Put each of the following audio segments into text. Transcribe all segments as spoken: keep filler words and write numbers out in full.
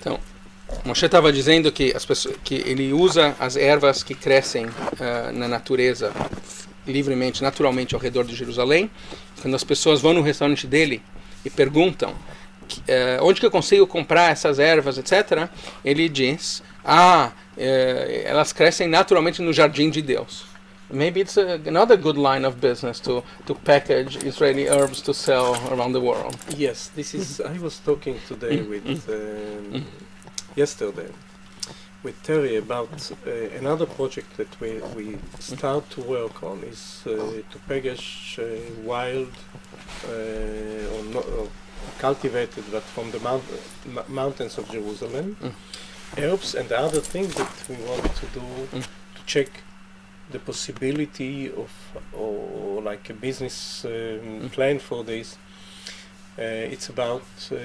Então, Moshe estava dizendo que, as pessoas, que ele usa as ervas que crescem uh, na natureza livremente, naturalmente ao redor de Jerusalém. Quando as pessoas vão no restaurante dele e perguntam que, uh, onde que eu consigo comprar essas ervas, etcétera, ele diz, ah, uh, elas crescem naturalmente no jardim de Deus. Maybe it's a, another good line of business to, to package Israeli herbs to sell around the world. Yes, this is, I was talking today with, um, yesterday, with Terry about uh, another project that we, we start to work on is uh, to package uh, wild uh, or, no, or cultivated, but from the mount, m mountains of Jerusalem, mm. herbs, and the other thing that we want to do mm. to check the possibility of, or like a business um, mm. plan for this. Uh, it's about uh,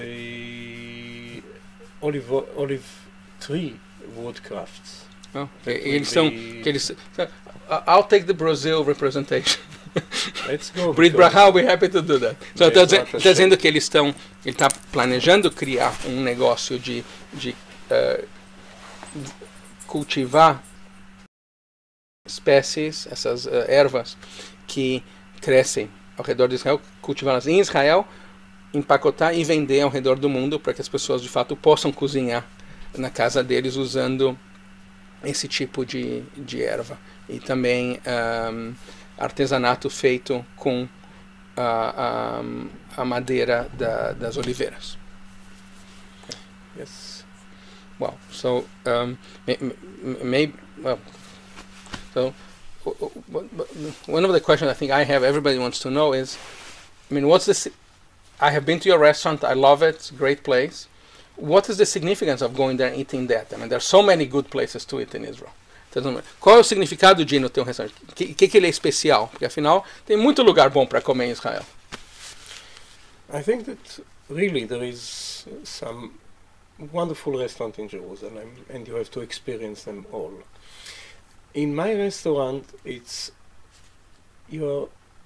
olive olive tree woodcrafts. Oh, eles são, que eles, I'll take the Brazil representation. Let's go. Brit Braha will be happy to do that. So está dizendo, dizendo que eles estão, ele está planejando criar um negócio de, de uh, cultivar espécies, essas uh, ervas que crescem ao redor de Israel, cultivá-las em Israel, empacotar e vender ao redor do mundo para que as pessoas de fato possam cozinhar na casa deles usando esse tipo de, de erva. E também um, artesanato feito com a, a, a madeira da, das oliveiras. Yes. Well, so um, maybe well, so one of the questions I think I have, everybody wants to know is, I mean, what's this? I have been to your restaurant. I love it. It's a great place. What is the significance of going there and eating that? I mean, there are so many good places to eat in Israel. Qual é o significado de ir no teu restaurante? O que, que, que ele é especial? Porque afinal tem muito lugar bom para comer em Israel. I think that really there is some wonderful restaurants in Jerusalem, and you have to experience them all. In my restaurant, it's you're.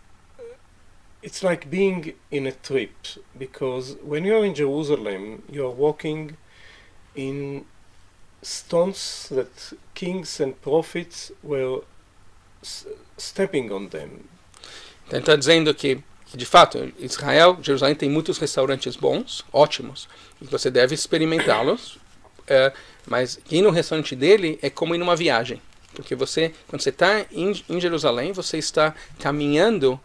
It's like being in a trip, because when you're in Jerusalem, you're walking in stones that kings and prophets were s stepping on them. Então ele está dizendo que, que, de fato, Israel, Jerusalém tem muitos restaurantes bons, ótimos, e você deve experimentá-los, é, mas ir no restaurante dele é como ir numa viagem, porque você, quando você está em, em Jerusalém, você está caminhando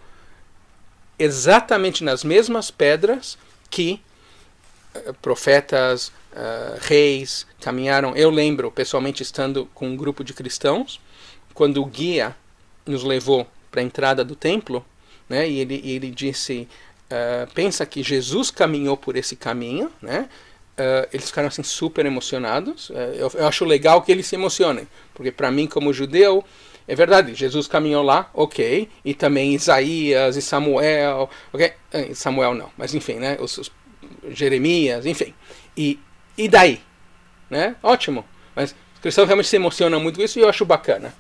exatamente nas mesmas pedras que uh, profetas, uh, reis caminharam. Eu lembro, pessoalmente, estando com um grupo de cristãos, quando o guia nos levou para a entrada do templo, né, e ele, ele disse, uh, pensa que Jesus caminhou por esse caminho, né, uh, eles ficaram assim super emocionados. Uh, eu, eu acho legal que eles se emocionem, porque para mim, como judeu, é verdade, Jesus caminhou lá, ok, e também Isaías e Samuel, ok, Samuel não, mas enfim, né, os, os Jeremias, enfim, e, e daí, né, ótimo, mas os cristãos realmente se emocionam muito com isso e eu acho bacana.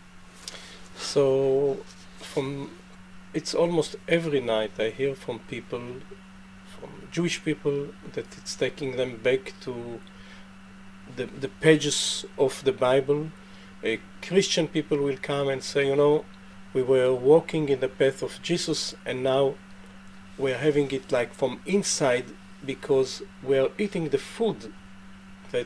So, from, it's almost every night I hear from people, from Jewish people, that it's taking them back to the, the pages of the Bible. Uh, Christian people will come and say, you know, we were walking in the path of Jesus, and now we're having it like from inside, because we're eating the food that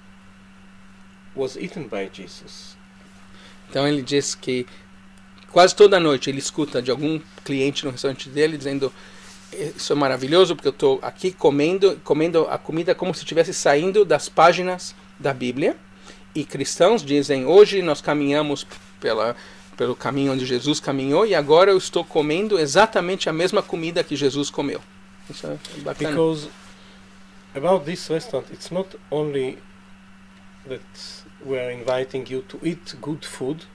was eaten by Jesus. Então ele diz que quase toda noite ele escuta de algum cliente no restaurante dele dizendo, isso é maravilhoso porque eu estou aqui comendo, comendo a comida como se estivesse saindo das páginas da Bíblia. E cristãos dizem, hoje nós caminhamos pela, pelo caminho onde Jesus caminhou e agora eu estou comendo exatamente a mesma comida que Jesus comeu. Isso é bacana. Because about this restaurant, it's not only that we are inviting you to eat good food,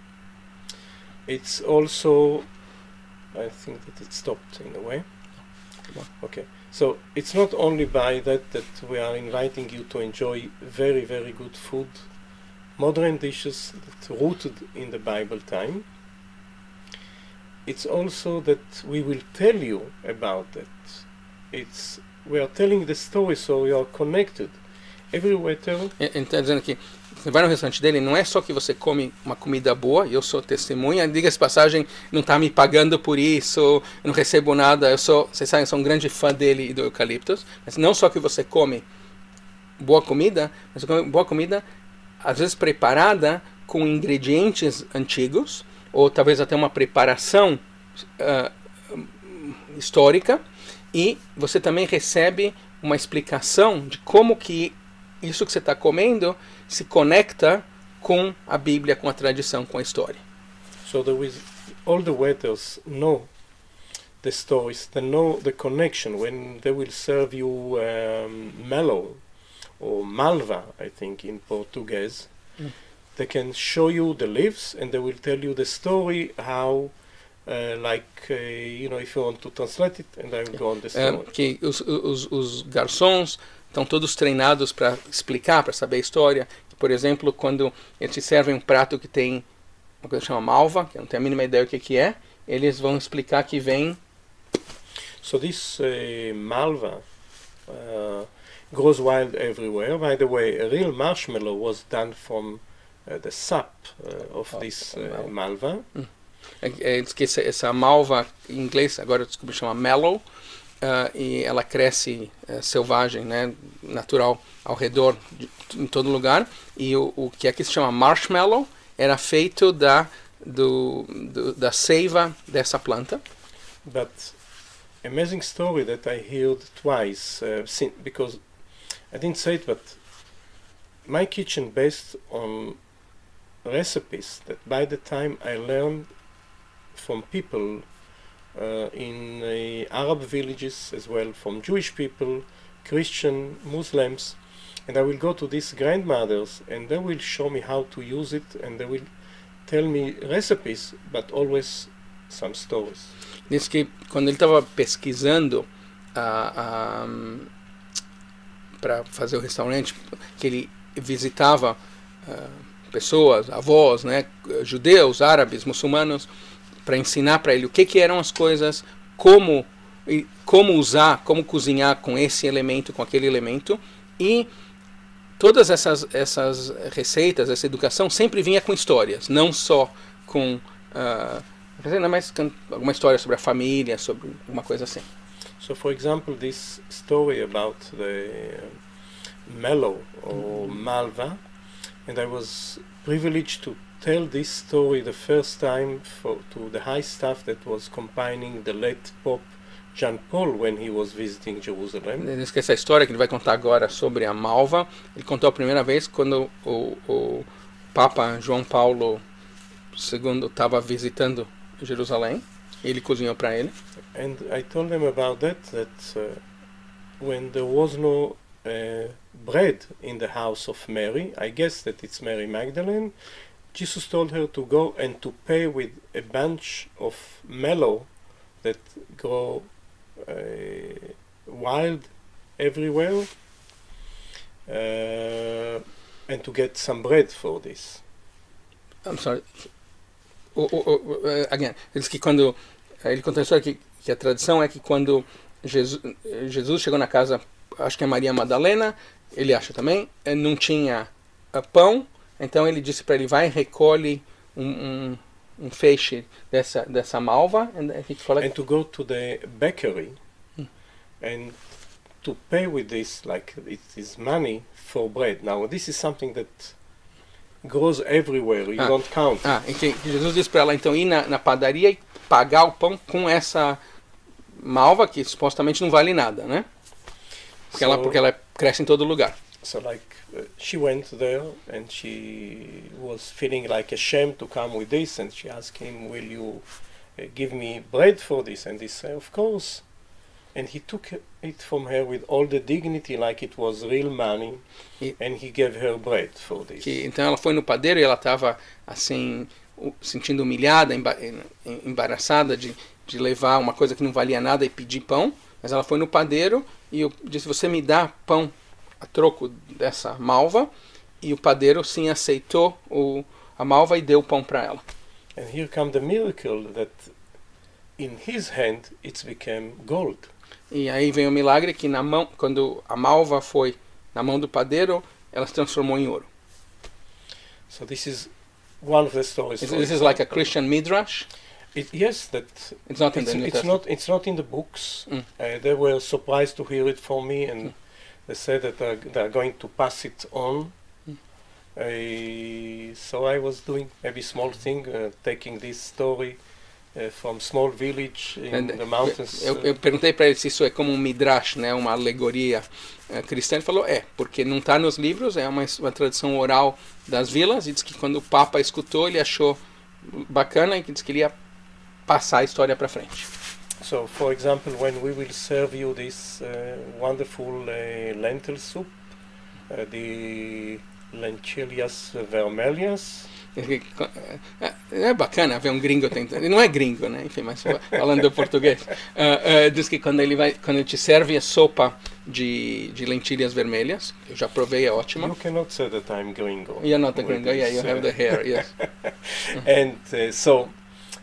it's also, I think that it stopped in a way. Okay, so it's not only by that that we are inviting you to enjoy very, very good food, modern dishes that rooted in the Bible time. It's also that we will tell you about that. It's we are telling the story, so we are connected, every waiter. Ele está dizendo que você vai no restaurante dele, não é só que você come uma comida boa, eu sou testemunha, diga-se de passagem, não está me pagando por isso, eu não recebo nada, eu sou, vocês sabem, eu sou um grande fã dele e do Eucaliptus, mas não só que você come boa comida, mas boa comida, às vezes preparada com ingredientes antigos, ou talvez até uma preparação uh, histórica, e você também recebe uma explicação de como que isso que você está comendo se conecta com a Bíblia, com a tradição, com a história. So there is, all the waiters know the stories, they know the connection. When they will serve you um, melo or malva, I think in Portuguese, mm. they can show you the leaves and they will tell you the story how. Uh, like, uh, you know, if you want to translate it, and I will go on the story. É, que os, os, os garçons estão todos treinados para explicar, para saber a história. Por exemplo, quando eles te servem um prato que tem uma coisa que chama malva, que eu não tenho a mínima ideia o que, que é, eles vão explicar que vem... So this uh, malva uh, grows wild everywhere. By the way, a real marshmallow was done from uh, the sap uh, of oh, this uh, malva. Mm. É, diz que essa, essa malva em inglês agora desculpa chama mellow uh, e ela cresce uh, selvagem, né, natural ao redor de, em todo lugar, e o, o que aqui se chama marshmallow era feito da do, do da seiva dessa planta. But amazing story that I heard twice uh, since, because I didn't say it, but my kitchen based on recipes that by the time I learned from people uh, in uh, Arab villages as well, from Jewish people, Christian, Muslims, and I will go to these grandmothers and they will show me how to use it and they will tell me recipes, but always some stories. Diz que quando ele estava pesquisando uh, um, para fazer o restaurante, que ele visitava uh, pessoas, avós, né, judeus, árabes, muçulmanos, para ensinar para ele o que, que eram as coisas, como, como usar, como cozinhar com esse elemento, com aquele elemento, e todas essas, essas receitas, essa educação sempre vinha com histórias, não só com uh, mas com alguma história sobre a família, sobre uma coisa assim. So for example, this story about the mellow or malva, and I was privileged to tell this story the first time for, to the high staff that was accompanying the late Pope John Paul when he was visiting Jerusalem. Diz que essa história que ele vai contar agora sobre a malva, ele contou a primeira vez quando o, o Papa João Paulo segundo estava visitando Jerusalém. Ele cozinhou para ele. And I told them about that, that uh, when there was no uh, bread in the house of Mary, I guess that it's Mary Magdalene, Jesus told her to go and to pay with a bunch of mallow that grow uh, wild everywhere, uh, and to get some bread for this. I'm sorry. O, o, o, uh, again, ele disse que quando ele contou a história que, que a tradição é que quando Jesus, Jesus chegou na casa, acho que é Maria Madalena, ele acha também, não tinha uh, pão. Então ele disse para ele, vai e recolhe um, um, um feixe dessa, dessa malva. And, and to go to the bakery hmm. and to pay with this, like it is money for bread. Now this is something that grows everywhere, you ah, don't count. Ah, e que Jesus disse para ela então ir na, na padaria e pagar o pão com essa malva que supostamente não vale nada, né? Porque, so, ela, porque ela cresce em todo lugar. So like uh, she went there and she was feeling like ashamed to come with this, and she asked him, will you uh, give me bread for this? And he said, of course. And he took it from her with all the dignity, like it was real money, e, and he gave her bread for this. Que, então ela foi no padeiro e ela estava assim, sentindo humilhada, emba embaraçada de, de levar uma coisa que não valia nada e pedir pão, mas ela foi no padeiro e eu disse, você me dá pão a troco dessa malva, e o padeiro sim aceitou o, a malva e deu o pão para ela. And here come the miracle that in his hand it became gold. E aí vem o milagre que na mão, quando a malva foi na mão do padeiro, ela se transformou em ouro. So this is one of the stories. This, this is like a Christian midrash. It, yes, that It's not in it's, the New it's Testament. not it's not in the books. Mm. Uh, they were surprised to hear it from me, and Mm. they said that they're, they're going to pass it on. Mm. Uh, so I was doing maybe small thing, uh, taking this story uh, from small village in And the mountains. Eu, eu perguntei para ele se isso é como um midrash, né, uma alegoria uh, cristã. Ele falou, é, porque não está nos livros, é uma, uma tradição oral das vilas, e diz que quando o Papa escutou, ele achou bacana e que diz que ele ia passar a história para frente. So, for example, when we will serve you this uh, wonderful uh, lentil soup, uh, the lentilhas vermelhas. É, é bacana ver um gringo tentando. Ele não é gringo, né? Enfim, mas falando do português. Uh, uh, diz que quando ele vai, quando ele te serve a sopa de, de lentilhas vermelhas, eu já provei, é ótima. You cannot say that I'm gringo. You're not a with gringo, yeah, this, you have uh, the hair, yes. And uh, so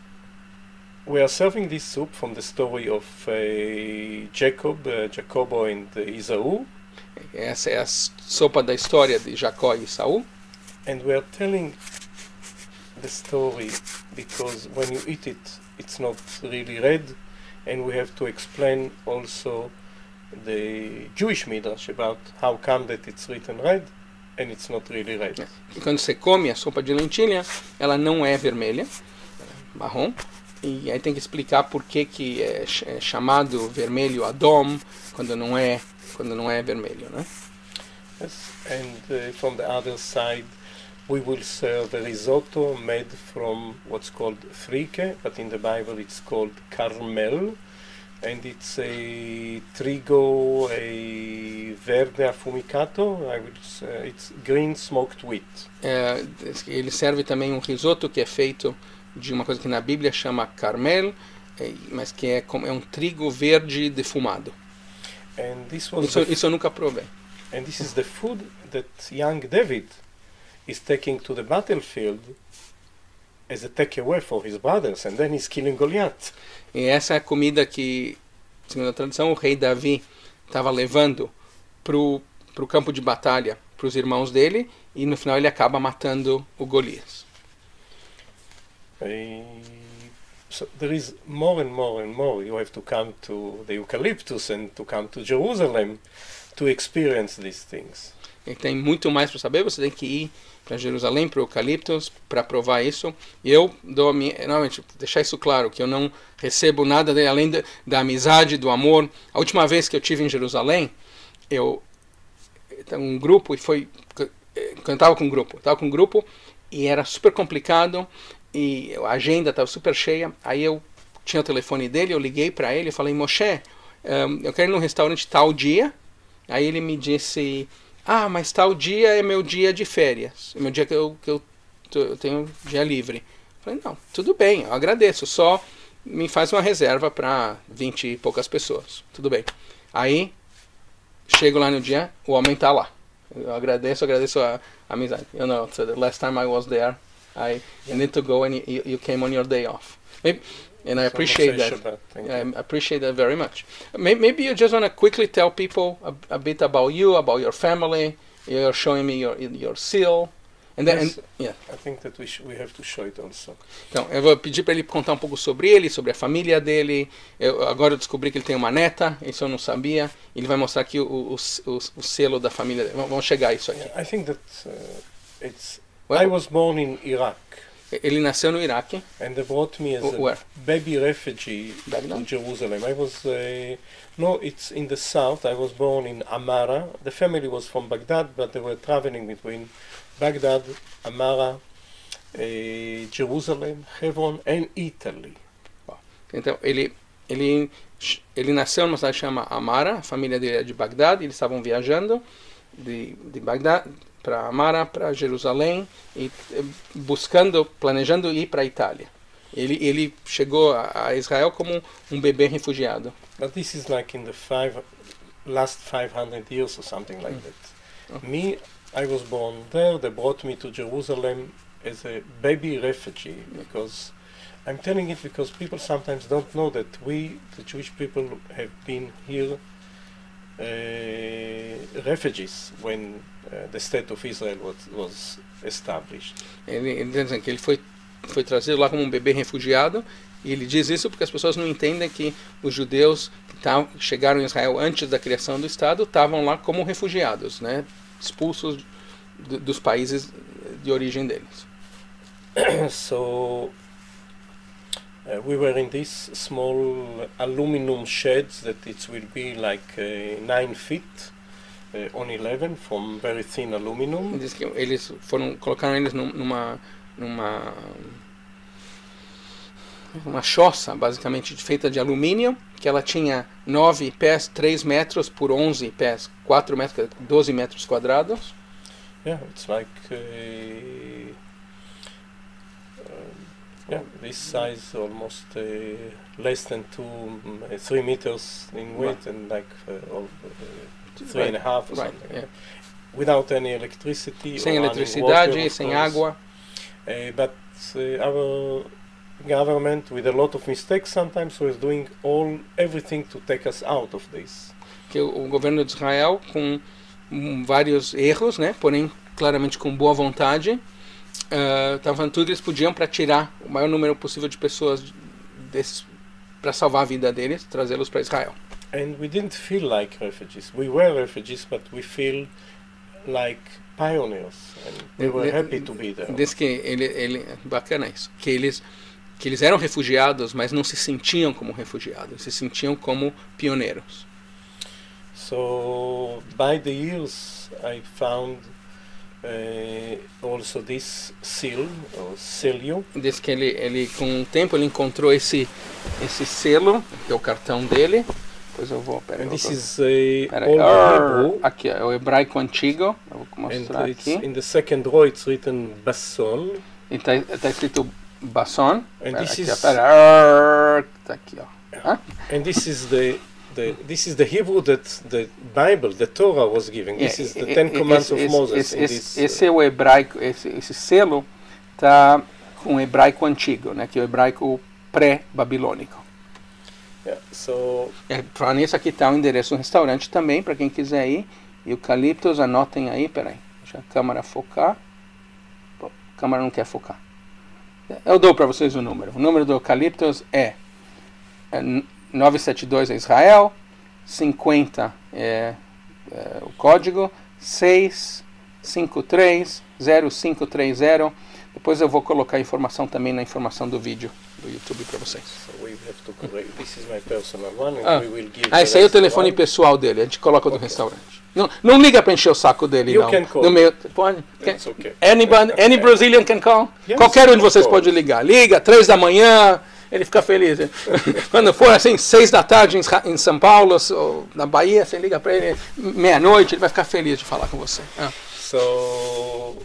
we are serving this soup from the story of uh, Jacob, uh, Jacobo and uh, Esau. Essa é a sopa da história de Jacó e Saul. And we are telling the story because when you eat it, it's not really red, and we have to explain also the Jewish midrash about how come that it's written red and it's not really red. E quando você come a sopa de lentilha, ela não é vermelha, é marrom, e aí tem que explicar por que que é, é chamado vermelho Adom quando não é quando não é vermelho, né? Yes, and uh, from the other side, we will serve a risotto made from what's called frike, but in the Bible it's called carmel, and it's a trigo, a verde affumicato. I will say it's green smoked wheat. É, ele serve também um risoto que é feito de uma coisa que na Bíblia chama carmel, é, mas que é, como, é um trigo verde defumado. And this was Isso, the isso eu nunca provei. and this is the food that young David is taking to the battlefield as a takeaway for his brothers, and then he's killing Goliath. E essa é a comida que, segundo a tradição, o rei Davi estava levando para o campo de batalha para os irmãos dele, e no final ele acaba matando o Golias. Uh, so there is more and more and more. You have to come to the eucalyptus and to come to Jerusalem to experience these things. E tem muito mais para saber, você tem que ir para Jerusalém, para o Eucaliptus, para provar isso. E eu dou a minha, normalmente, deixar isso claro, que eu não recebo nada dele, além da, da amizade, do amor. A última vez que eu estive em Jerusalém, eu um grupo, e foi, eu estava com um grupo, estava com um grupo, e era super complicado, e a agenda estava super cheia. Aí eu tinha o telefone dele, eu liguei para ele e falei, Moshe, um, eu quero ir num restaurante tal dia. Aí ele me disse, ah, mas tal dia é meu dia de férias, é meu dia que eu, que eu, eu tenho dia livre. Eu falei, não, tudo bem, eu agradeço, só me faz uma reserva para vinte e poucas pessoas, tudo bem. Aí, chego lá no dia, o homem tá lá. Eu agradeço, agradeço a, a amizade. You know, so the last time I was there, I need to go and you, you came on your day off. Maybe, and I appreciate that. I appreciate that very much. Maybe, maybe you just want to quickly tell people a, a bit about you, about your family. You're showing me your your seal. And then, Yes, and, yeah. I think that we sh we have to show it also. Então, eu vou pedir para ele contar um pouco sobre ele, sobre a família dele. Eu, agora eu descobri que ele tem uma neta, isso eu não sabia. Ele vai mostrar aqui o, o, o, o selo da família dele. Vamos chegar a isso aqui. Yeah, I think that uh, it's. Well, I was born in Iraq, ele nasceu no Iraque. and they brought me as a Where? baby refugee Baghdad? to Jerusalem. I was uh, no, it's in the south. I was born in Amara. The family was from Baghdad, but they were traveling between Baghdad, Amara, uh, Jerusalem, Hebron, and Italy. Então, ele, ele, ele nasceu numa cidade que chama Amara, a família dele é de Bagdad, eles estavam viajando de, de Bagdad para Amara, para Jerusalém, e buscando, planejando ir para a Itália. Ele, ele chegou a, a Israel como um bebê refugiado. But this is like in the five, last five hundred years or something like that. Oh. Me, I was born there. They brought me to Jerusalem as a baby refugee because I'm telling it because people sometimes don't know that we, the Jewish people, have been here uh, refugees when uh, the state of Israel was, was established. Ele, ele diz que ele foi foi trazido lá como um bebê refugiado, e ele diz isso porque as pessoas não entendem que os judeus que tavam, chegaram em Israel antes da criação do Estado estavam lá como refugiados, né, expulsos do, dos países de origem deles. So uh, we were in this small aluminum sheds that it will be like uh, nine feet uh, on eleven from very thin aluminum. Ele diz que eles foram colocaram eles num, numa numa uma choça basicamente feita de alumínio, que ela tinha nove pés, três metros por onze pés, quatro metros, doze metros quadrados. Yeah, it's like uh, uh, yeah, this size almost uh, less than two, um, uh, three meters in weight, right. And like uh, all, uh, three right. and a half or right. something. Yeah. Without any electricity. Sem or eletricidade, water, sem água. Uh, but uh, our government, with a lot of mistakes, sometimes was doing all everything to take us out of this. Que o, o governo de Israel, com um, vários erros, né, porém claramente com boa vontade, estavam uh, tudo que eles podiam para tirar o maior número possível de pessoas para salvar a vida deles, trazê-los para Israel. And we didn't feel like refugees. We were refugees, but we feel like pioneers, and we were happy to be there. Diz que ele, ele, bacana isso, que eles que eles eram refugiados, mas não se sentiam como refugiados, se sentiam como pioneiros. So by the years, I found uh, also this seal or selio. Diz que ele, ele com o tempo ele encontrou esse esse selo, que é o cartão dele. Depois eu vou, pera, and eu this vou, is a pera, old Hebrew. Aqui é o hebraico antigo. Eu vou mostrar and aqui. In the second row it's written Basson. E tá, tá escrito Basson. And Pera, this aqui, is ó, pera, tá aqui, ó. Hã? And this is the the this is the Hebrew that the Bible, the Torah was giving. This É, is the é, Ten é, Commandments esse, of esse, Moses. Esse, in esse, this, esse é o hebraico, esse, esse selo tá com o hebraico antigo, né, que é o hebraico pré-babilônico. Yeah, so É, para nisso aqui está o endereço do restaurante também, para quem quiser ir. Eucaliptus, anotem aí, peraí. Deixa a câmera focar. Pô, a câmera não quer focar. Eu dou para vocês o número. O número do Eucaliptus é, é nove sete dois é Israel, cinquenta é, é o código, seis cinco três zero cinco três zero. Depois eu vou colocar a informação também na informação do vídeo do YouTube para vocês. So we have to correct. This is my personal one, and Ah, we will give ah esse aí é o telefone one. pessoal dele, a gente coloca do Okay. restaurante. Não, não liga para encher o saco dele, You não. can call. No meio, pode? It's okay. Anybody, any Brazilian can call? Yes, Qualquer um de of vocês course. pode ligar. Liga, três da manhã, ele fica feliz. Quando for assim, seis da tarde em, Ra- em São Paulo, ou na Bahia, você liga para ele, meia-noite, ele vai ficar feliz de falar com você. Ah. So,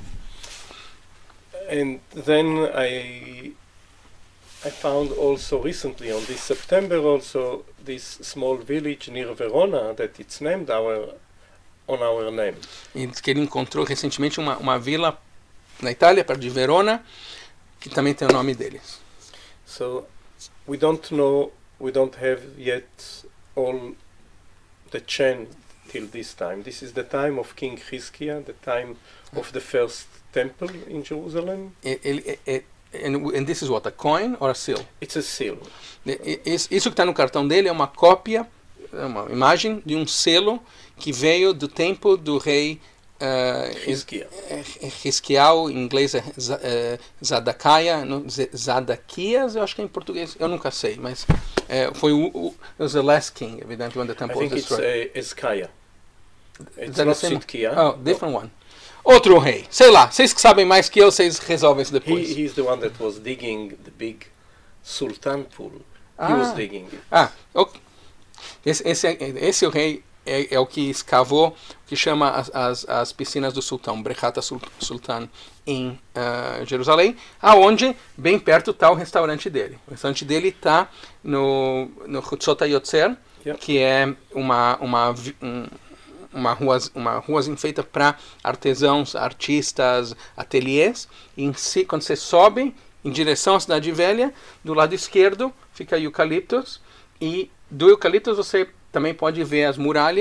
and then I I found also recently on this September also this small village near Verona that it's named our on our name. E diz que ele encontrou recentemente uma, uma vila na Itália, perto de Verona, que também tem o nome deles. So we don't know, we don't have yet all the chain till this time. This is the time of King Hizkiah, the time of the first temple in Jerusalem. E- Ele, é- é- and, and this is what, a coin or a seal? It's a seal. E- e- Isso isso que está no cartão dele é uma cópia, é uma imagem de um selo que veio do tempo do rei uh, Hizkiah. Hizkiah, em inglês é Za- é Zadakiah, no- Z- Zadaquias, eu acho que é em português, eu nunca sei, mas é, foi o, o it was the last king, evidently, when the I temple was think it's destroyed. uh, Hezekiah. Is It's that not the same? Sidkiah. Oh, different one. Outro rei, sei lá, vocês que sabem mais que eu, vocês resolvem isso He, depois. he's the one that was digging the big Sultan pool. He Ah. was digging it. Ah, ok. Esse, esse, é- esse rei é, é o que escavou, o que chama as, as, as piscinas do sultão, Brechat Sul- Sultan, em ah, Jerusalém, aonde, bem perto, está o restaurante dele. O restaurante dele está no, no Hutzot HaYotzer, Yeah. que é uma, uma, vi- um, uma rua uma ruazinha feita para artesãos, artistas, ateliês. E em si, quando você sobe em direção à Cidade Velha, do lado esquerdo fica Eucaliptus, e do Eucaliptus você também pode ver as muralhas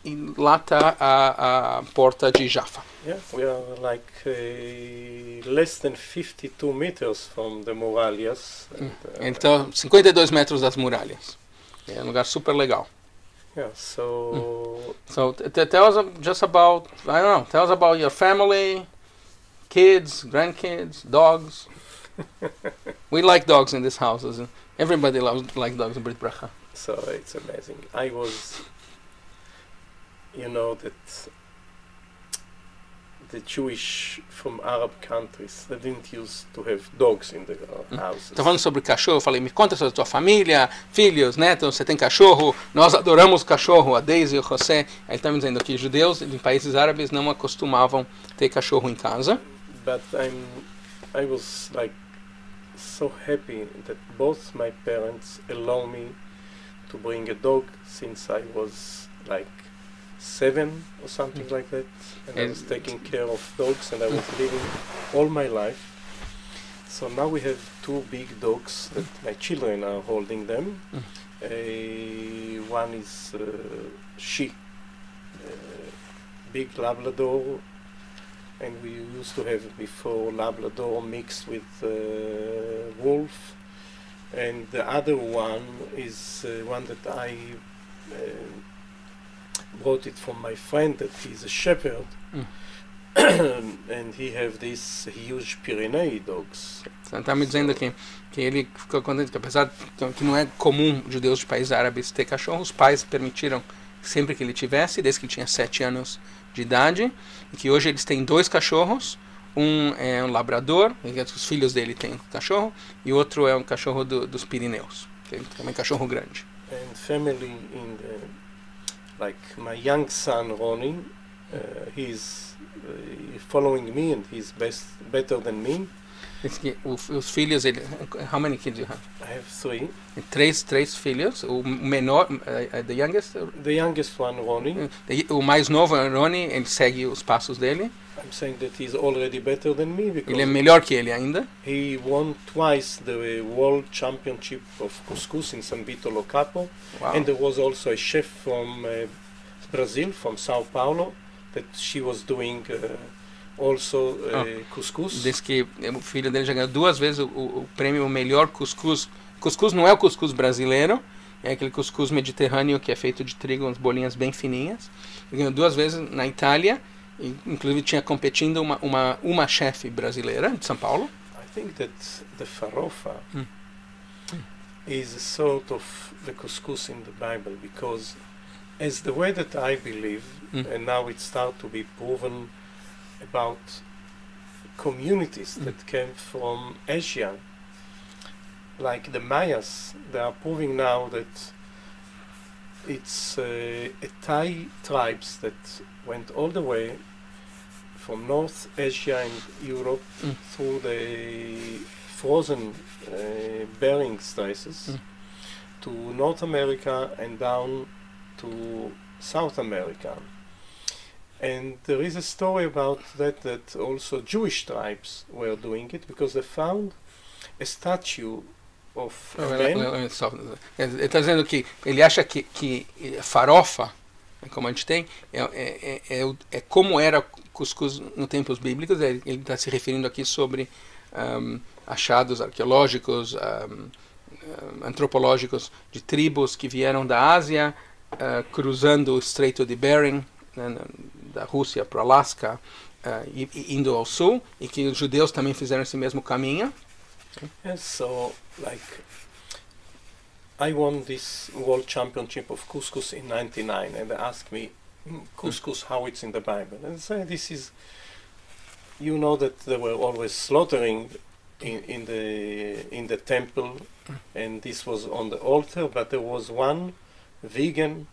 e lá está a, a porta de Jaffa. Yeah, we are like uh, less than fifty-two meters from the muralhas. And, uh, Então, cinquenta e dois metros das muralhas. É um lugar super legal. Yeah, so... Mm. So, t t tell us just about, I don't know, tell us about your family, kids, grandkids, dogs. We like dogs in this house. Everybody loves like dogs in Brit Bracha. So it's amazing. I was, you know, that the Jewish from Arab countries, they didn't used to have dogs in their houses. Tá falando sobre cachorro, eu falei, me conta sobre a tua família, filhos, netos, você tem cachorro? Nós adoramos cachorro, a Daisy e o José. Aí tá me dizendo que judeus em países árabes não acostumavam ter cachorro em casa. But I'm, I was like so happy that both my parents allow me to bring a dog since I was like seven or something like that, and I was taking care of dogs, and I was living all my life. So now we have two big dogs that my children are holding them. Uh, one is uh, she, uh, big Labrador, and we used to have before Labrador mixed with uh, wolf, and the other one is uh, one that I uh, brought it from my friend that he's a shepherd, mm. and he have these huge Pyrenees dogs. Você está me dizendo que, que ele ficou contente, que apesar de que não é comum judeus de países árabes ter cachorro, os pais permitiram sempre que ele tivesse, desde que ele tinha sete anos de idade, e que hoje eles têm dois cachorros, um é um labrador, os filhos dele têm um cachorro, e outro é um cachorro do, dos Pirineus, que é também um cachorro grande. And family in the, like my young son Ronnie, uh, he's uh, following me and he's best better than me. Que os, os filhos, ele, how many kids you have? I have three. Três, três filhos. O menor, uh, the youngest. The youngest one, Ronnie. O mais novo, Ronnie, ele segue os passos dele. I'm saying that he's already better than me because ele é melhor que ele ainda. He won twice the World Championship of Couscous in San Vito lo Capo, wow. And there was also a chef from uh, Brazil, from Sao Paulo, that she was doing. Uh, Also, uh, oh. Couscous. Diz que o filho dele já ganhou duas vezes o, o, o prêmio o melhor cuscuz. Cuscuz não é o cuscuz brasileiro, é aquele cuscuz mediterrâneo que é feito de trigo, umas bolinhas bem fininhas. Ele ganhou duas vezes na Itália, e inclusive tinha competindo uma uma uma chefe brasileira de São Paulo. I think that the farofa mm. is a sort of the couscous in the Bible, because as the way that I believe, mm. and now it starts to be proven about communities mm. that came from Asia, like the Mayas. They are proving now that it's uh, a Thai tribes that went all the way from North Asia and Europe mm. through the frozen uh, Bering Straits mm. to North America and down to South America. And there is a story about that, that also Jewish tribes were doing it, because they found a statue of a man. Ele está dizendo que ele acha que, que farofa, como a gente tem, é, é, é, é como era cuscuz no tempos bíblicos. Ele está se referindo aqui sobre um, achados arqueológicos, um, antropológicos de tribos que vieram da Ásia, uh, cruzando o Estreito de Bering, né, da Rússia para o Alasca, uh, e, e indo ao sul, e que os judeus também fizeram esse mesmo caminho. Yes, so like I won this World Championship of Couscous in ninety-nine, and they asked me, mm, couscous, how it's in the Bible? And I say, this is, you know that they were always slaughtering in, in the in the temple, and this was on the altar, but there was one vegan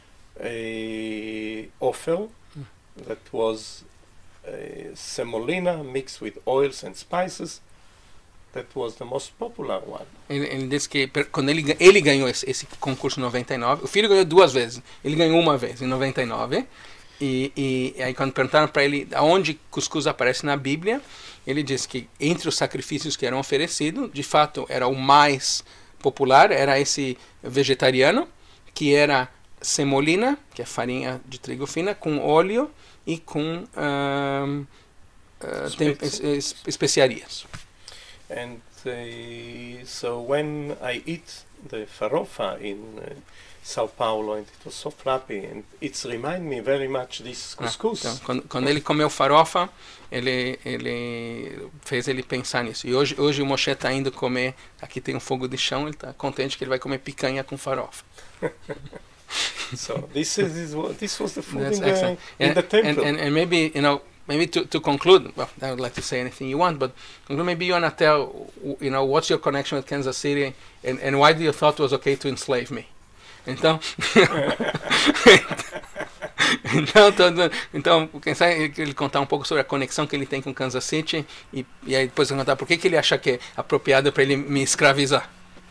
a offer that was a semolina mixed with oils and spices. That was the most popular one. Ele, ele disse que quando ele, ele ganhou esse, esse concurso em noventa e nove, o filho ganhou duas vezes. Ele ganhou uma vez em noventa e nove, e, e aí quando perguntaram para ele aonde cuscuz aparece na Bíblia, ele disse que entre os sacrifícios que eram oferecidos, de fato era o mais popular, era esse vegetariano, que era semolina, que é farinha de trigo fina, com óleo e com um, uh, tem, es, es, especiarias. And uh, so when I eat the farofa in uh, São Paulo, and it was so fluffy, and it's remind me very much this couscous. Ah, então, quando, quando ele comeu farofa, ele, ele fez ele pensar nisso. E hoje, hoje o Moshe está indo comer, aqui tem um fogo de chão, ele está contente que ele vai comer picanha com farofa. So this is this was the food That's in the, excellent. in And, the temple. and, and, and maybe, you know, maybe to, to conclude, well, I would like to say anything you want, but maybe you want to tell, you know, what's your connection with Kansas City, and, and why do you thought it was okay to enslave me? Então, então, todo, então, quem sabe ele contar um pouco sobre a conexão que ele tem com Kansas City e, e aí depois ele contar por que que ele acha que é apropriado para ele me escravizar.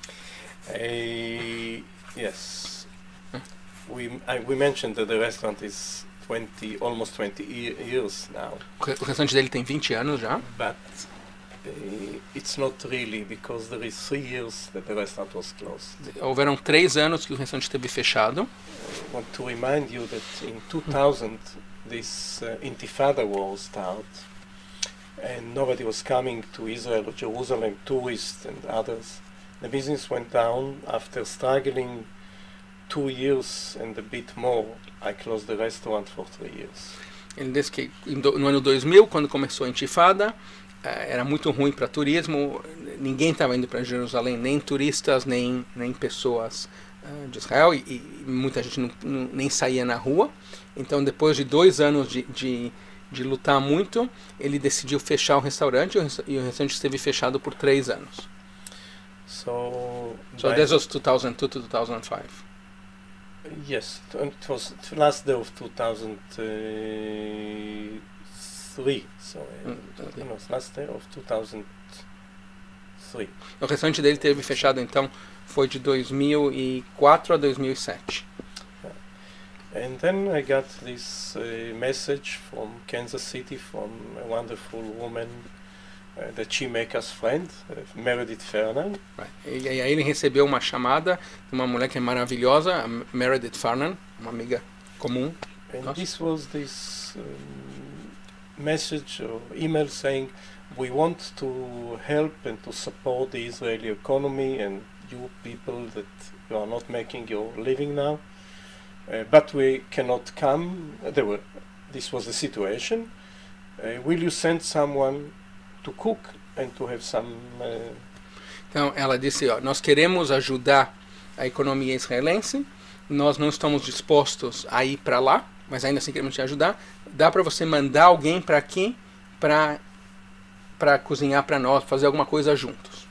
Uh, yes, we I, we mentioned that the restaurant is twenty, almost twenty e years now. O restaurante dele tem vinte anos já. But uh, it's not really, because there is three years that the restaurant was closed. Houveram três anos que o restaurante esteve fechado. I want to remind you that in two thousand this uh, Intifada war started, and nobody was coming to Israel or Jerusalem, tourists and others. The business went down. After struggling two years and a bit more, I closed the restaurant for three years. Ele disse que no ano dois mil, quando começou a Intifada, era muito ruim para turismo, ninguém estava indo para Jerusalém, nem turistas, nem, nem pessoas uh, de Israel, e, e muita gente não, não, nem saía na rua. Então, depois de dois anos de, de, de lutar muito, ele decidiu fechar o restaurante, e o restaurante esteve fechado por três anos. So, so this was two thousand two to two thousand five. Yes, it was the last day of two thousand three. So, mm, okay. No, last day of two thousand three. O restaurante dele teve fechado, então, foi de dois mil e quatro a dois mil e sete. Yeah. And then I got this uh, message from Kansas City, from a wonderful woman uh, that she make us friend, uh, Meredith Fernan. Right. E aí ele recebeu uma chamada de uma mulher que é maravilhosa, a Meredith Fernan, uma amiga comum. And Nossa. this was this um, message or email saying, we want to help and to support the Israeli economy and you people that you are not making your living now, uh, but we cannot come. There were, this was the situation. Uh, will you send someone to cook and to have some... Uh, Então ela disse, ó, nós queremos ajudar a economia israelense, nós não estamos dispostos a ir para lá, mas ainda assim queremos te ajudar. Dá para você mandar alguém para aqui para para cozinhar para nós, fazer alguma coisa juntos.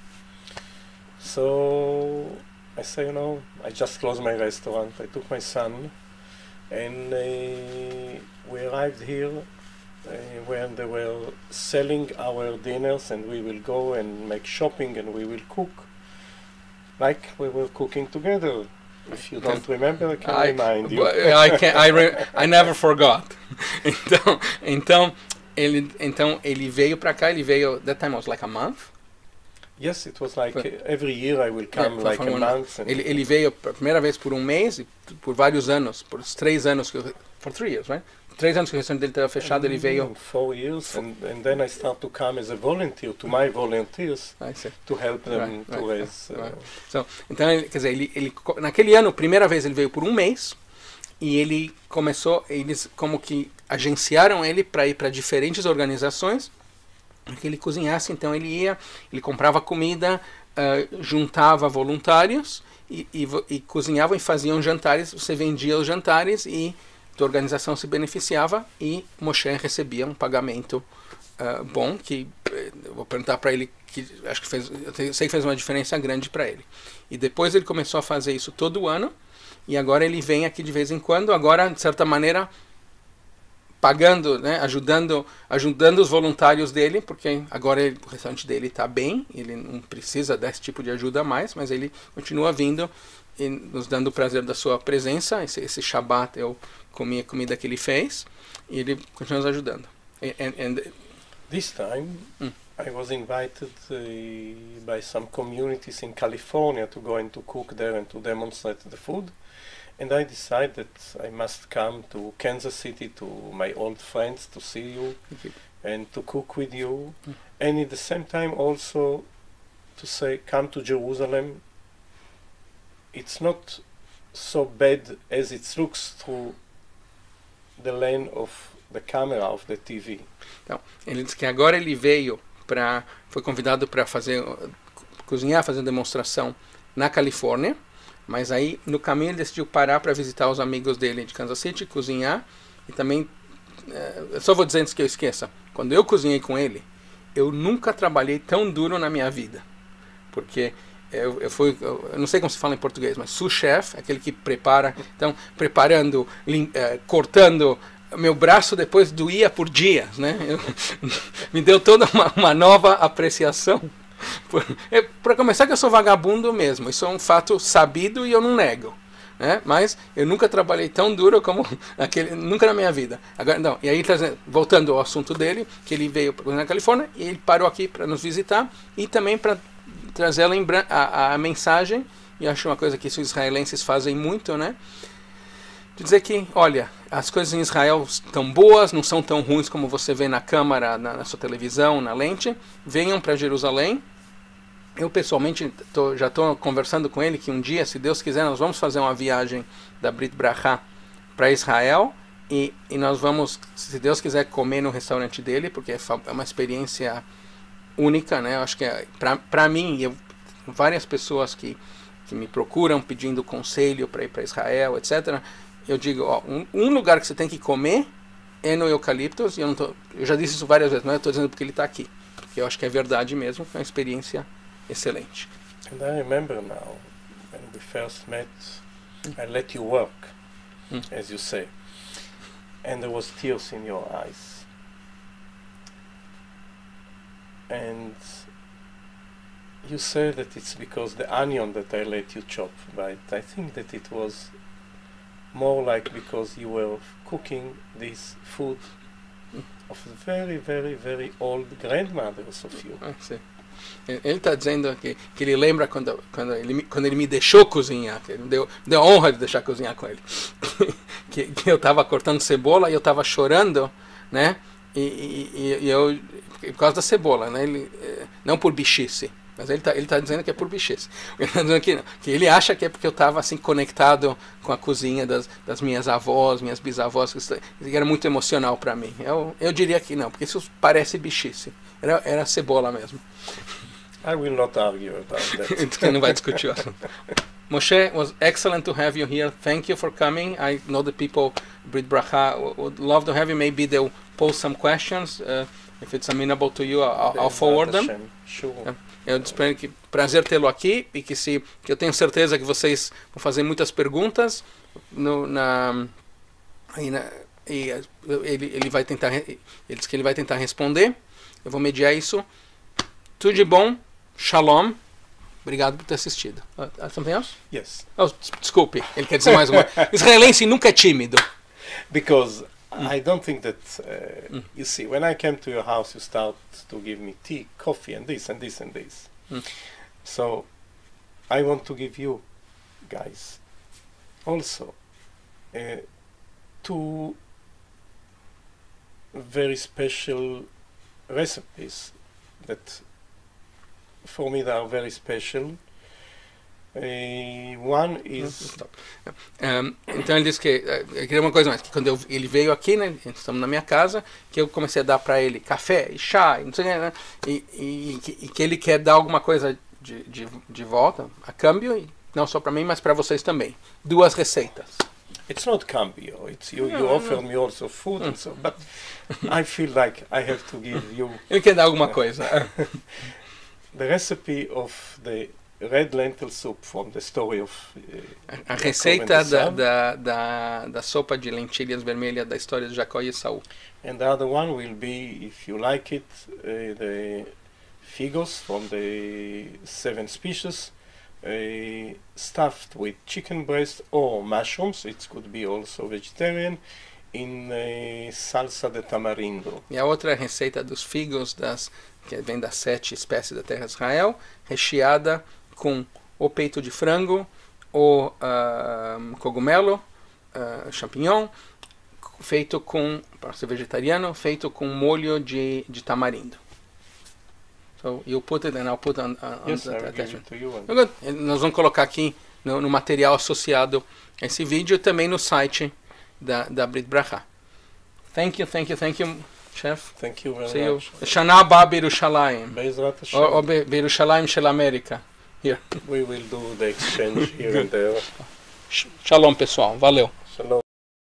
So I say, you know, I just closed my restaurant. I took my son, and uh, we arrived here uh, when they were selling our dinners, and we will go and make shopping, and we will cook like we were cooking together. If you don't remember, I can I, remind you. I can, I, re, I never forgot. então, então ele, então ele veio para cá. Ele veio. That time was like a month. Yes, it was like uh, every year I will come yeah, like a month. Ele, ele veio a primeira vez por um mês e por vários anos, por três anos que for three years, right? Três anos que o restaurante dele estava fechado, ele veio. Four years, and, and then I start to come as a volunteer to my volunteers to help them right, to right, raise. Uh, right. So, então, ele, quer dizer, ele, ele naquele ano, primeira vez ele veio por um mês e ele começou, eles como que agenciaram ele para ir para diferentes organizações para que ele cozinhasse. Então ele ia, ele comprava comida, uh, juntava voluntários e, e, e cozinhavam e faziam jantares. Você vendia os jantares e a organização se beneficiava e Moshe recebia um pagamento uh, bom, que eu vou perguntar para ele, que acho que fez, eu sei que fez uma diferença grande para ele. E depois ele começou a fazer isso todo ano e agora ele vem aqui de vez em quando, agora de certa maneira pagando, né, ajudando, ajudando os voluntários dele, porque agora ele, o restaurante dele está bem, ele não precisa desse tipo de ajuda mais, mas ele continua vindo e nos dando o prazer da sua presença. Esse, esse Shabbat eu comi a comida que ele fez e ele continua nos ajudando. And, and this time mm. I was invited uh, by some communities in California to go and to cook there and to demonstrate the food. And I decided that I must come to Kansas City to my old friends to see you Okay. and to cook with you, and at the same time also to say, come to Jerusalem. It's not so bad as it looks through the lens of the camera of the T V. Então, ele disse que agora ele veio para, foi convidado para fazer, cozinhar, fazer demonstração na Califórnia, mas aí no caminho ele decidiu parar para visitar os amigos dele de Kansas City, cozinhar, e também, é, eu só vou dizer antes que eu esqueça, quando eu cozinhei com ele, eu nunca trabalhei tão duro na minha vida, porque eu, eu fui, eu, eu não sei como se fala em português, mas sous-chef, aquele que prepara, então preparando, lim, é, cortando. Meu braço depois doía por dias, né? Eu, me deu toda uma, uma nova apreciação. Para começar, que eu sou vagabundo mesmo, isso é um fato sabido e eu não nego, né? Mas eu nunca trabalhei tão duro como aquele, nunca na minha vida. Agora, não, e aí, voltando ao assunto dele, que ele veio na Califórnia e ele parou aqui para nos visitar e também para trazer a, lembra a, a mensagem, e acho uma coisa que os israelenses fazem muito, né? De dizer que, olha, as coisas em Israel estão boas, não são tão ruins como você vê na câmara, na, na sua televisão, na lente. Venham para Jerusalém. Eu, pessoalmente, tô, já estou conversando com ele que um dia, se Deus quiser, nós vamos fazer uma viagem da Brit Bracha para Israel. E, e nós vamos, se Deus quiser, comer no restaurante dele, porque é uma experiência única, né? Eu acho que, é, para mim, eu, várias pessoas que, que me procuram pedindo conselho para ir para Israel, etcétera, eu digo, ó, um, um lugar que você tem que comer é no Eucaliptus, e eu, não tô, eu já disse isso várias vezes, não é? Eu estou dizendo porque ele está aqui, porque eu acho que é verdade mesmo, é uma experiência excelente. And I remember now, when we first met, I let you work, Mm. as you say, and there was tears in your eyes. And you said that it's because the onion that I let you chop, but I think that it was more like because you were cooking this food of very, very, very old grandmothers of you. Ah, sim. Ele está dizendo que, que ele lembra quando, quando, ele, quando ele me deixou cozinhar, que ele me deu, deu a honra de deixar cozinhar com ele. que, que eu estava cortando cebola e eu estava chorando, né? E, e, e eu, por causa da cebola, né? Ele, não por bichice. Mas ele está ele tá dizendo que é por bichice. Ele está dizendo que não, que ele acha que é porque eu estava assim conectado com a cozinha das, das minhas avós, minhas bisavós, que era muito emocional para mim. Eu, eu diria que não, porque isso parece bichice. Era, era cebola mesmo. I will not argue about that. Então não vai discutir o assunto. Moshe, it was excellent to have you here. Thank you for coming. I know the people, Brit Bracha, would love to have you. Maybe they'll post some questions. Uh, if it's amenable to you, I'll, I'll forward them. Sure. Yeah. Eu espero que prazer tê-lo aqui e que se que eu tenho certeza que vocês vão fazer muitas perguntas no, na, aí na e ele ele vai tentar ele diz que ele vai tentar responder. Eu vou mediar isso. Tudo de bom. Shalom. Obrigado por ter assistido. Uh, something else? Yes. Oh, desculpe. Ele quer dizer mais uma. Israelense nunca é tímido. Because I don't think that, uh, mm. you see, when I came to your house, you start to give me tea, coffee, and this, and this, and this. Mm. So, I want to give you, guys, also, uh, two very special recipes that, for me, they are very special. Uh, one is... Um, então ele disse que uh, eu queria uma coisa mais, que quando eu, ele veio aqui, né, estamos na minha casa, que eu comecei a dar para ele café e chá e não sei o que, né, e, e, e, e que ele quer dar alguma coisa de, de, de volta, a câmbio, e não só para mim, mas para vocês também. Duas receitas. It's not cambio, it's you, no, you no, offer no. me also food mm. and so, but I feel like I have to give you... Ele quer dar alguma coisa. The recipe of the red lentil soup from the story of uh, a receita da, da, da, da sopa de lentilhas vermelhas da história de Jacó e Esaú. And the other one will be, if you like it, uh, the figos from the seven species, uh, stuffed with chicken breast or mushrooms. It could be also vegetarian, in uh, salsa de tamarindo. E a outra receita dos figos das que vem das sete espécies da terra de Israel, recheada com o peito de frango, o uh, cogumelo, uh, champignon, feito com, para ser vegetariano, feito com molho de, de tamarindo. So you put it and I'll put on, on Yes, the I will give attachment. it to you. and- Good. Nós vamos colocar aqui no, no material associado a esse vídeo e também no site da, da Brit Bracha. Thank you, thank you, thank you, chef. Thank you very See you. much. Shana Abba Birushalayim. Be'ezrat Hashem, Or, or Be- Birushalayim Shel América. Here. we will do the exchange here and there. Shalom, pessoal. Valeu. Shalom.